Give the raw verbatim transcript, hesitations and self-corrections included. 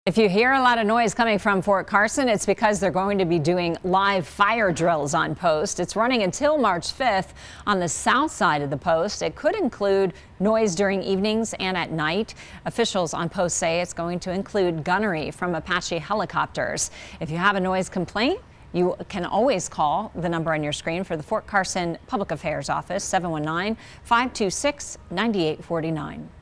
If you hear a lot of noise coming from Fort Carson, it's because they're going to be doing live fire drills on post. It's running until March fifth on the south side of the post. It could include noise during evenings and at night. Officials on post say it's going to include gunnery from Apache helicopters. If you have a noise complaint, you can always call the number on your screen for the Fort Carson Public Affairs office, seven one nine, five two six, nine eight four nine.